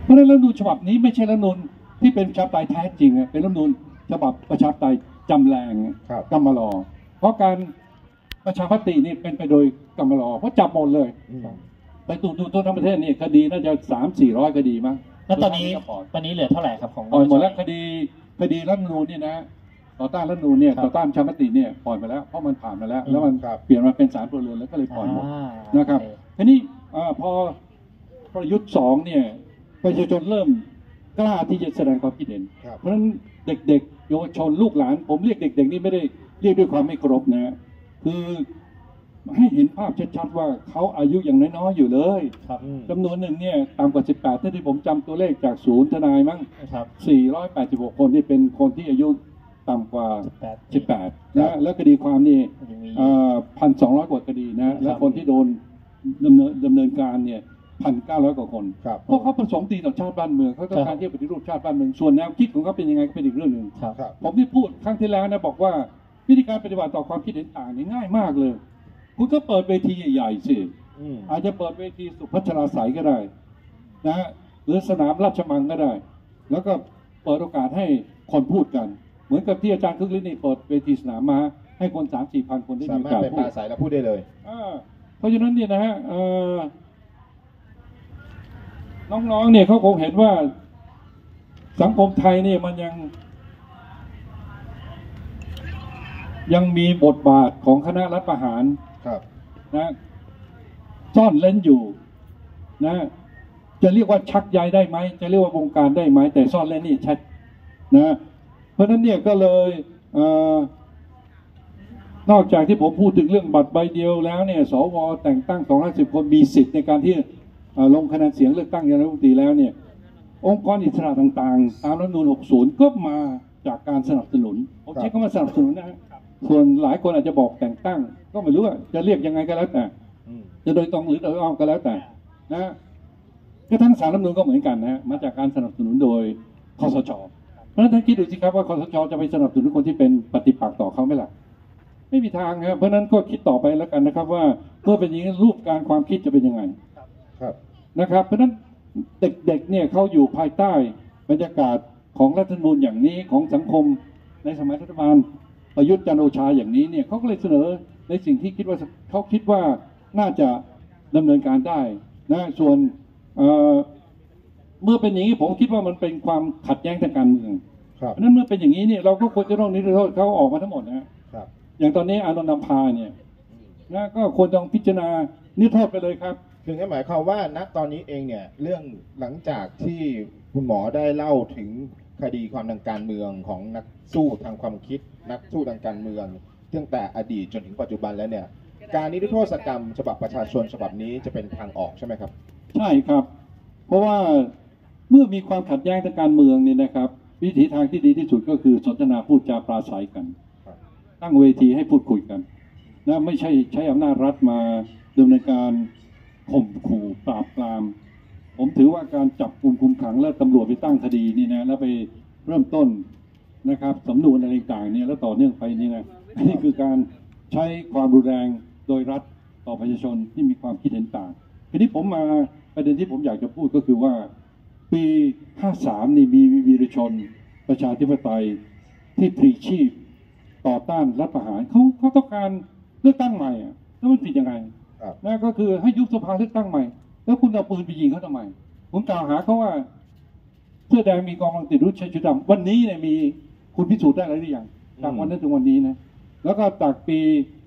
เพราะฉะนั้นรัฐธรรมนูญฉบับนี้ไม่ใช่รัฐธรรมนูญที่เป็นประชาธิปไตยแท้จริงเป็นรัฐธรรมนูญฉบับประชาธิปไตยจำแรงกำมะลอเพราะการประชาธิปไตยนี่เป็นไปโดยกำมะลอเพราะจับหมดเลยไปดูทั่วทั้งประเทศนี่คดีน่าจะ300-400 คดีมั้งแล้วตอนนี้เหลือเท่าไหร่ครับของปล่อยหมดแล้วคดีรัฐธรรมนูญเนี่ยนะต่อต้านรัฐธรรมนูญเนี่ยต่อต้านประชาธิปไตยเนี่ยปล่อยมาแล้วเพราะมันผ่านมาแล้วแล้วมันเปลี่ยนมาเป็นศาลพลเรือนแล้วก็เลยปล่อยหมดนะครับทีนี้พอประยุทธ์2เนี่ยประชาชนเริ่มกล้าที่จะแสดงความคิดเห็นเพราะฉะนั้นเด็กๆเยาวชนลูกหลานผมเรียกเด็กๆนี่ไม่ได้เรียกด้วยความไม่เคารพนะคือให้เห็นภาพชัดๆว่าเขาอายุอย่างน้อยๆอยู่เลยจำนวนหนึ่งเนี่ยต่ำกว่า18ถ้าที่ผมจำตัวเลขจากศูนย์ทนายมั้ง486 คนที่เป็นคนที่อายุต่ำกว่า18นะแล้วคดีความนี่1,200 กว่าคดีนะและคนที่โดนดำเนินการเนี่ย1,900 กว่าคนเพราะเขาประสงค์ดีต่อชาติบ้านเมืองเขาต้องการที่จะปฏิรูปชาติบ้านเมืองส่วนแนวคิดของเขาเป็นยังไงก็เป็นอีกเรื่องหนึ่งผมที่พูดครั้งที่แล้วนะบอกว่าวิธีการปฏิบัติต่อความคิดเห็นต่างนี่ง่ายมากเลยคุณก็เปิดเวทีใหญ่ๆสิอาจจะเปิดเวทีสุพัชราไสยก็ได้นะหรือสนามราชมังก็ได้แล้วก็เปิดโอกาสให้คนพูดกันเหมือนกับที่อาจารย์คึกฤทธิ์นี่เปิดเวทีสนามม้าให้คน 3-4 พันคนได้มีโอกาสพูดสายแล้วพูดได้เลยเพราะฉะนั้นเนี่ยนะฮะน้องๆเนี่ยเขาคงเห็นว่าสังคมไทยเนี่ยมันยังมีบทบาทของคณะรัฐประหารนะซ่อนเล้นอยู่นะจะเรียกว่าชักใยได้ไหมจะเรียกว่าวงการได้ไหมแต่ซ่อนเล้นนี่ชัดนะเพราะฉะนั้นเนี่ยก็เลยนอกจากที่ผมพูดถึงเรื่องบัตรใบเดียวแล้วเนี่ยสวแต่งตั้ง210 คนมีสิทธิ์ในการที่ลงคะแนนเสียงเลือกตั้งนายกรัฐมนตรีแล้วเนี่ยองค์กรอิสระต่างๆตามรัฐธรรมนูญ60ก็มาจากการสนับสนุนผมใช้คำว่าสนับสนุนนะส่วนหลายคนอาจจะบอกแต่งตั้งก็ไม่รู้ว่าจะเรียกยังไงก็แล้วแต่จะโดยตรงหรือโดยอ้อมก็แล้วแต่นะก็ทั้งศาลรัฐธรรมนูญก็เหมือนกันนะมาจากการสนับสนุนโดยคสช.เพราะฉะนั้นท่านคิดดูสิครับว่าคสช.จะไปสนับสนุนคนที่เป็นปฏิปักษ์ต่อเขาไหมล่ะไม่มีทางครับเพราะนั้นก็คิดต่อไปแล้วกันนะครับว่าเมื่อเป็นอย่างนี้รูปการความคิดจะเป็นยังไงนะครับเพราะฉะนั้นเด็กๆเนี่ยเขาอยู่ภายใต้บรรยากาศของรัฐธรรมนูญอย่างนี้ของสังคมในสมัยรัฐบาลประยุทธ์จันทร์โอชาอย่างนี้เนี่ยเขาก็เลยเสนอในสิ่งที่เขาคิดว่าน่าจะดำเนินการได้นะส่วนเมื่อเป็นอย่างนี้ผมคิดว่ามันเป็นความขัดแย้งทางการเมืองเพราะนั้นเมื่อเป็นอย่างนี้เนี่ยเราก็ควรจะต้องนิรโทษเขาออกมาทั้งหมดนะอย่างตอนนี้อานนท์นำพาเนี่ยนะก็ควรต้องพิจารณานิรโทษไปเลยครับคือหมายความว่าณตอนนี้เองเนี่ยเรื่องหลังจากที่คุณหมอได้เล่าถึงคดีความทางการเมืองของนักสู้ทางความคิดนักสู้ทางการเมืองตั้งแต่อดีตจนถึงปัจจุบันแล้วเนี่ยการนิรโทษกรรมฉบับประชาชนฉบับนี้จะเป็นทางออกใช่ไหมครับใช่ครับเพราะว่าเมื่อมีความขัดแย้งทางการเมืองเนี่ยนะครับวิถีทางที่ดีที่สุดก็คือสนทนาพูดจาปราศัยกันตั้งเวทีให้พูดคุยกันนะไม่ใช่ใช้อำนาจรัฐมาดำเนินการข่มขู่ปราบปรามผมถือว่าการจับกุมคุมขังแล้วตำรวจไปตั้งคดีนี่นะแล้วไปเริ่มต้นนะครับสำนวนอะไรต่างเนี่ยแล้วต่อเนื่องไปนี่นะนี่คือการใช้ความรุนแรงโดยรัฐต่อประชาชนที่มีความคิดเห็นต่างทีนี้ผมมาประเด็นที่ผมอยากจะพูดก็คือว่าปี 53นี่มีวีรชนประชาธิปไตยที่พลีชีพต่อต้านรัฐประหารเขาต้องการเลือกตั้งใหม่แล้วมันผิดยังไงนั่นก็คือให้ยุบสภาเลือกตั้งใหม่แล้วคุณเอาปืนไปยิงเขาทำไมผมกล่าวหาเขาว่าเสื้อแดงมีกองกำลังติดอาวุธใช้ชุดดำวันนี้เนี่ยมีคุณพิสูจน์ได้หรือยังจากวันนั้นถึงวันนี้นะแล้วก็จากปี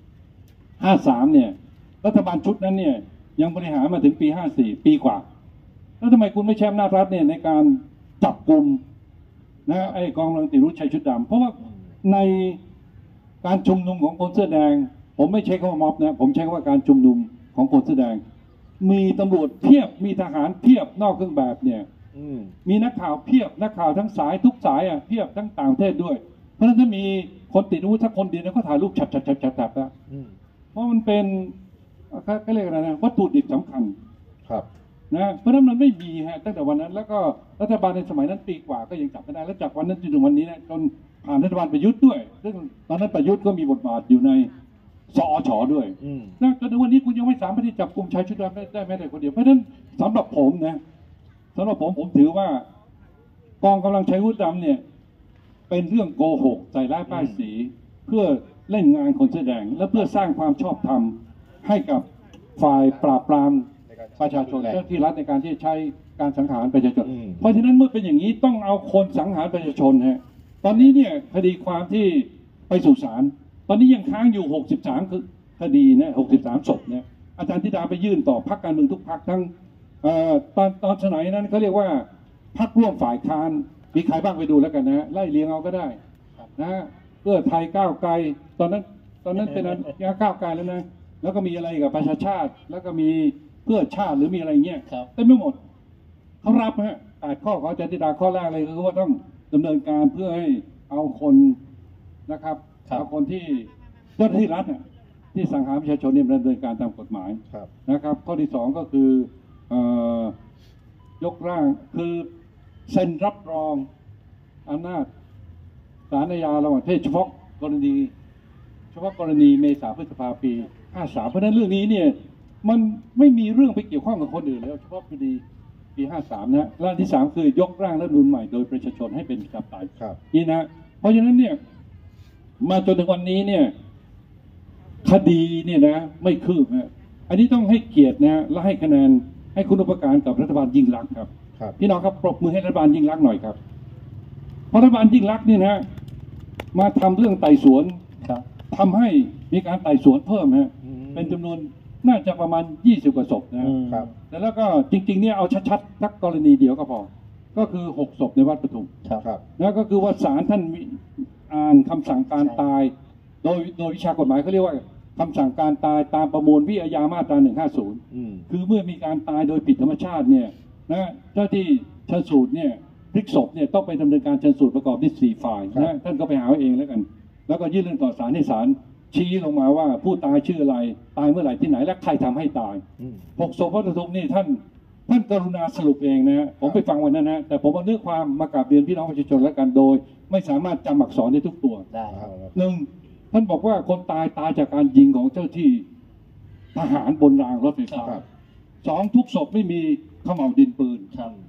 53เนี่ยรัฐบาลชุดนั้นเนี่ยยังบริหารมาถึงปี 54ปีกว่าแล้วทำไมคุณไม่ใช้อำนาจรัฐเนี่ยในการจับกลุ่มนะไอ้กองกำลังติดอาวุธใช้ชุดดำเพราะว่าในการชุมนุมของคนเสื้อแดงผมไม่ใช้คำว่าม็อบนะผมใช้คำว่าการชุมนุมของคนเสื้อแดงมีตำรวจเพียบมีทหารเพียบนอกเครื่องแบบเนี่ยมีนักข่าวเพียบนักข่าวทั้งสายทุกสายเพียบทั้งต่างประเทศด้วยเพราะฉะนั้นถ้ามีคนติดอาวุธถ้าคนเดียวแล้วก็ถ่ายรูปฉับแล้วเพราะมันเป็นเขาเรียกอะไรนะวัตถุดิบสำคัญครับนะเพราะฉะนั้นมันไม่มีตั้งแต่วันนั้นแล้วก็รัฐบาลในสมัยนั้นปีกว่าก็ยังจับไม่ได้แล้วจากวันนั้นจนถึงวันนี้นะจนผ่านรัฐบาลประยุทธ์ด้วยซึ่งตอนนั้นประยุทธ์ก็มีบทบาทอยู่ในสอช.ด้วยแล้วจนถึงวันนี้คุณยังไม่สามารถที่จับกลุ่มชายชุดดำได้แม้แต่คนเดียวเพราะฉะนั้นสำหรับผมนะสำหรับผมถือว่ากองกำลังใช้วุฒิดำเนี่ยเป็นเรื่องโกหกใส่ร้ายป้ายสีเพื่อเล่นงานคนแสดงและเพื่อสร้างความชอบธรรมให้กับฝ่ายปราบปรามประชาชนเจ้าที่รัฐในการที่จะใช้การสังหารประชาชนเพราะฉะนั้นเมื่อเป็นอย่างนี้ต้องเอาคนสังหารประชาชนฮะตอนนี้เนี่ยคดีความที่ไปสู่ศาลตอนนี้ยังค้างอยู่63คดีนะ63ศพเนี่ยอาจารย์ธิดาไปยื่นต่อพรรคการเมืองทุกพรรคทั้งตอนสมัยนั้นเขาเรียกว่าพรรคร่วมฝ่ายค้านมีใครบ้างไปดูแล้วกันนะไล่เรียงเอาก็ได้นะเพื่อไทยก้าวไกลตอนนั้นเป็นยังก้าวไกลแล้วนะแล้วก็มีอะไรกับประชาชาติแล้วก็มีเพื่อชาติหรือมีอะไรเงี้ยเต็มไปหมดเขารับฮะ8ข้อของอาจารย์ธิดาข้อแรกเลยคือว่าต้องดำเนินการเพื่อให้เอาคนนะครับเอาคนที่เจ้าหน้าที่รัฐเนี่ยที่สังหารประชาชนเนี่ยดำเนินการตามกฎหมายนะครับข้อที่2ก็คือยกร่างคือเซ็นรับรองอำนาจศาลอาญาระหว่างประเทศเฉพาะกรณีเมษาพฤษภาปี53เพราะฉะนั้นเรื่องนี้เนี่ยมันไม่มีเรื่องไปเกี่ยวข้องกับคนอื่นแล้วเฉพาะคดีปี53นะและที่3คือยกร่างรัฐธรรมนูญใหม่โดยประชาชนให้เป็นประชาธิปไตยนี่นะเพราะฉะนั้นเนี่ยมาจนถึงวันนี้เนี่ยคดีเนี่ยนะไม่คืบนะอันนี้ต้องให้เกียรตินะและให้คะแนนให้คุณอุปการกับรัฐบาลยิ่งลักษณ์ครับพี่น้องครับปรบมือให้รัฐบาลยิ่งลักษณ์หน่อยครับเพราะรัฐบาลยิ่งลักษณ์นี่นะมาทำเรื่องไต่สวนทำให้มีการไต่สวนเพิ่มฮะเป็นจำนวนน่าจะประมาณ20กว่าศพนะครับแต่แล้วก็จริงๆเนี่ยเอาชัดๆสักกรณีเดียวก็พอก็คือ6ศพในวัดปทุมแล้วก็คือว่าศาลท่านอ่านคำสั่งการตายโดยวิชากฎหมายเขาเรียกว่าคำสั่งการตายตามประมวลวิทยามาตรา150คือเมื่อมีการตายโดยผิดธรรมชาติเนี่ยนะเจ้าที่ชันสูตรเนี่ยพลิกศพเนี่ยต้องไปดำเนินการชันสูตรประกอบด้วย4ฝ่ายนะท่านก็ไปหาเองแล้วกันแล้วก็ยื่นเรื่องต่อศาลให้ศาลชี้ลงมาว่าผู้ตายชื่ออะไรตายเมื่อไหร่ที่ไหนและใครทำให้ตาย6ศพวัดปทุมนี่ท่านกรุณาสรุปเองนะผมไปฟังวันนั้นนะแต่ผมเอาเนื้อความมากราบเรียนพี่น้องประชาชนแล้วกันโดยไม่สามารถจำอักษรได้ทุกตัวหนึ่งท่านบอกว่าคนตายจากการยิงของเจ้าที่ทหารบนรางรถไฟฟ้า2ทุกศพไม่มีเขม่าวดินปืน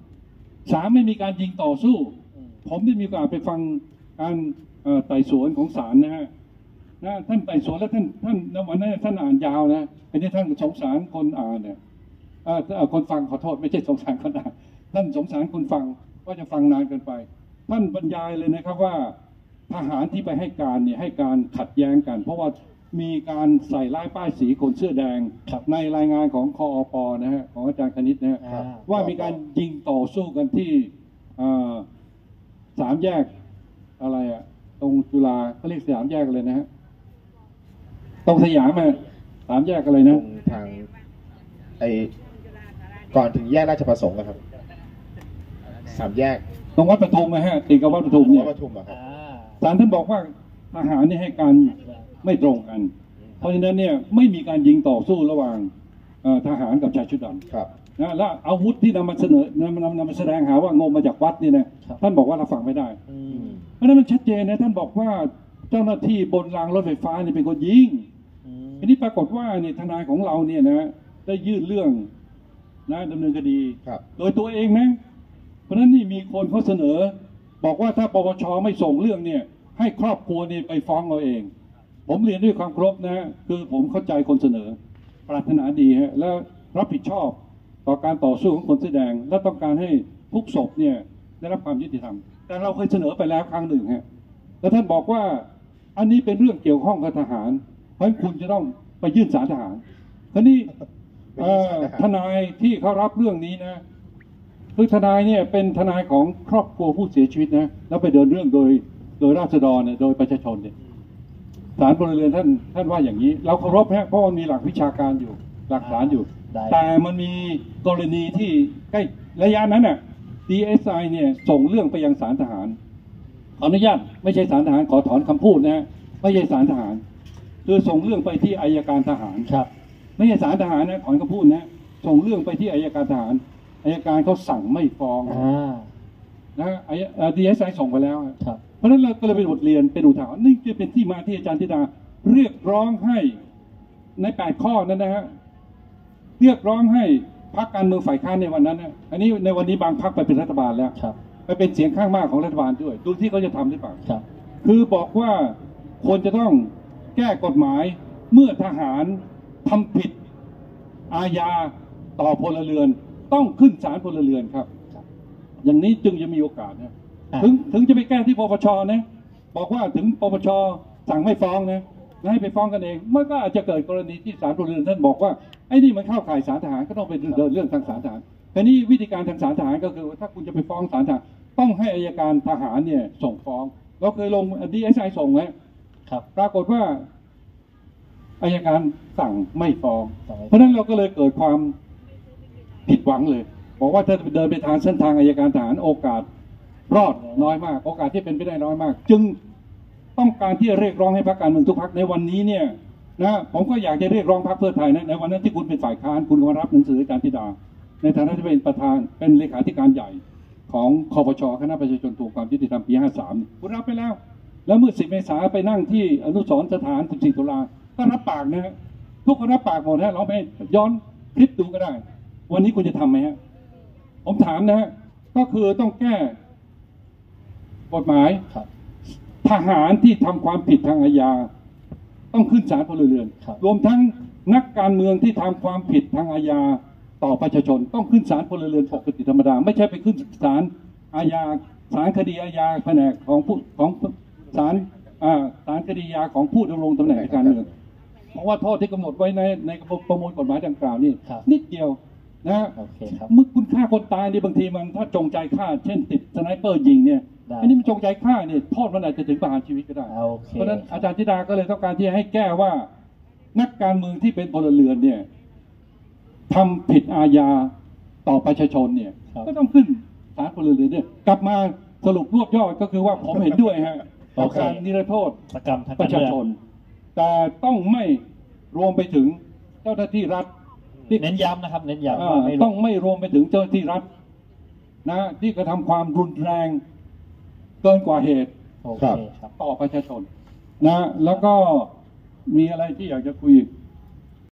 3ไม่มีการยิงต่อสู้ผมได้มีโอกาสไปฟังการไต่สวนของศาลนะฮะท่านไต่สวนแล้วท่านวันนั้นท่านอ่านยาวนะอันนี้ท่านสงสารคนอ่านเนี่ยคนฟังขอโทษไม่ใช่สงสารคนอ่านท่านสงสารคนฟังว่าจะฟังนานเกินไปท่านบรรยายเลยนะครับว่าทหารที่ไปให้การเนี่ยให้การขัดแย้งกันเพราะว่ามีการใส่ร้ายป้ายสีคนเสื้อแดงในรายงานของคอป.นะฮะของอาจารย์คณิตนะฮะว่ามีการยิงต่อสู้กันที่3 แยกอะไรอะตรงจุฬาเขาเรียก3 แยกเลยนะฮะตรงสยามอะ3 แยกอะไรนะทางก่อนถึงแยกราชประสงค์นะครับ3 แยกตรงวัดปทุมนะฮะติดกับวัดปทุมเนี่ยศาลท่านบอกว่าทหารนี่ให้การไม่ตรงกันเพราะฉะนั้นเนี่ยไม่มีการยิงต่อสู้ระหว่างทหารกับชายชุดดำนะและอาวุธที่นำมาเสนอนำมาแสดงหาว่างมมาจากวัดนี่นะท่านบอกว่าเราฟังไม่ได้เพราะนั้นมันชัดเจนนะท่านบอกว่าเจ้าหน้าที่บนรางรถไฟฟ้านี่เป็นคนยิงอันนี้ปรากฏว่าเนี่ยทนายของเราเนี่ยนะได้ยื่นเรื่องนะดำเนินคดีโดยตัวเองนะเพราะฉะนั้นนี่มีคนเขาเสนอบอกว่าถ้าปปช.ไม่ส่งเรื่องเนี่ยให้ครอบครัวนี่ไปฟ้องเราเองผมเรียนด้วยความเคารพนะคือผมเข้าใจคนเสนอปรารถนาดีฮะแล้วรับผิดชอบต่อการต่อสู้ของคนแสดงและต้องการให้ทุกศพเนี่ยได้รับความยุติธรรมแต่เราเคยเสนอไปแล้วครั้งหนึ่งฮะแล้วท่านบอกว่าอันนี้เป็นเรื่องเกี่ยวข้องกับทหารเพราะคุณจะต้องไปยื่นศาลทหารคราวนี้ทนายที่เขารับเรื่องนี้นะคือทนายเนี่ยเป็นทนายของครอบครัวผู้เสียชีวิตนะแล้วไปเดินเรื่องโดยราษฎรเนี่ยโดยประชาชนเนี่ยศาลพลเรือนท่านว่าอย่างนี้เราเคารพฮะเพราะมันมีหลักวิชาการอยู่หลักฐานอยู่แต่มันมีกรณีที่ใกล้ระยะนั้นน่ะ DSI เนี่ยส่งเรื่องไปยังศาลทหารขออนุญาตไม่ใช่ศาลทหารขอถอนคำพูดนะไม่ใช่ศาลทหารคือส่งเรื่องไปที่อัยการทหารครับไม่ใช่ศาลทหารนะถอนคำพูดนะส่งเรื่องไปที่อัยการทหารอัยการเขาสั่งไม่ฟ้องนะDSI ส่งไปแล้วเพราะฉะนั้นเราก็เลยเป็นบทเรียนเป็นอุทาหรณ์นี่จะเป็นที่มาที่อาจารย์ธิดาเรียกร้องให้ใน8 ข้อนั้นนะฮะเรียกร้องให้พรรคการเมืองฝ่ายค้านในวันนั้นนะอันนี้ในวันนี้บางพรรคไปเป็นรัฐบาลแล้วครับไปเป็นเสียงข้างมากของรัฐบาลด้วยดูที่เขาจะทำหรือเปล่าครับคือบอกว่าควรจะต้องแก้กฎหมายเมื่อทหารทำผิดอาญาต่อพลเรือนต้องขึ้นศาลพลเรือนครับ อย่างนี้จึงจะมีโอกาสนะถึงจะไปแก้ที่ปปชนะบอกว่าถึงปปชสั่งไม่ฟ้องนะให้ไปฟ้องกันเองมันก็อาจจะเกิดกรณีที่ศาลพลเรือนท่านบอกว่าไอ้นี่มันเข้าข่ายศาลทหารก็ต้องไปเดินเรื่องทางศาลทหารแต่นี่วิธีการทางศาลทหารก็คือถ้าคุณจะไปฟ้องศาลทหารต้องให้อัยการทหารเนี่ยส่งฟ้องเราเคยลงDSI ส่งแล้วครับปรากฏว่าอัยการสั่งไม่ฟ้องเพราะฉะนั้นเราก็เลยเกิดความผิดหวังเลยบอกว่าถ้าเดินไปทางเส้นทางอัยการทหารโอกาสรอดน้อยมากโอกาสที่เป็นไปได้น้อยมากจึงต้องการที่จะเรียกร้องให้พรรคการเมืองทุกพรรคในวันนี้เนี่ยนะผมก็อยากจะเรียกร้องพรรคเพื่อไทยนะในวันนั้นที่คุณเป็นฝ่ายค้านคุณก็รับหนังสืออาจารย์ธิดาในฐานะที่เป็นประธานเป็นเลขาธิการใหญ่ของคปช.คณะประชาชนทวงความยุติธรรมปี 53คุณรับไปแล้วเมื่อ10 เมษายนไปนั่งที่อนุสรณ์สถาน14 ตุลาก็รับปากนะฮะทุกคนรับปากหมดฮะเราไปย้อนคลิปดูก็ได้วันนี้คุณจะทำไหมฮะผมถามนะฮะก็คือต้องแก้กฎหมายทหารที่ทำความผิดทางอาญาต้องขึ้นศาลพลเรือนรวมทั้งนักการเมืองที่ทำความผิดทางอาญาต่อประชาชนต้องขึ้นศาลพลเรือนปกติธรรมดาไม่ใช่ไปขึ้นศาลอาญาศาลคดีอาญาแผนกของศาลคดีอาญาของผู้ดำรงตำแหน่งการเมืองเพราะว่าโทษที่กำหนดไว้ในประมวลกฎหมายดังกล่าวนี่นิดเดียวนะเมื่อคุณฆ่าคนตายนี่บางทีมันถ้าจงใจฆ่าเช่นติดสไนเปอร์ยิงเนี่ยอันนี้มันจงใจฆ่าเนี่ยโทษมันอาจจะถึงประหารชีวิตก็ได้เพราะฉะนั้นอาจารย์ธิดาก็เลยต้องการที่ให้แก้ว่านักการเมืองที่เป็นพลเรือนเนี่ยทำผิดอาญาต่อประชาชนเนี่ยก็ต้องขึ้นศาลพลเรือนเนี่ยกลับมาสรุปรวบยอดก็คือว่าผมเห็นด้วยฮะกับการนิรโทษประชาชนแต่ต้องไม่รวมไปถึงเจ้าหน้าที่รัฐเน้นย้ำนะครับเน้นย้ำต้องไม่รวมไปถึงเจ้าหน้าที่รัฐนะที่กระทำความรุนแรงเกินกว่าเหตุต่อประชาชนนะแล้วก็มีอะไรที่อยากจะคุย